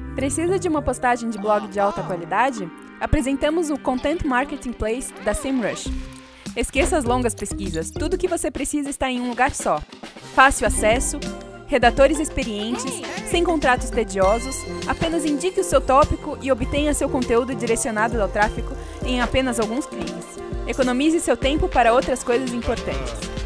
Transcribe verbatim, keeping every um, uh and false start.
Precisa de uma postagem de blog de alta qualidade? Apresentamos o Content Marketing Place da SEMrush. Esqueça as longas pesquisas, tudo o que você precisa está em um lugar só. Fácil acesso, redatores experientes, sem contratos tediosos, apenas indique o seu tópico e obtenha seu conteúdo direcionado ao tráfego em apenas alguns cliques. Economize seu tempo para outras coisas importantes.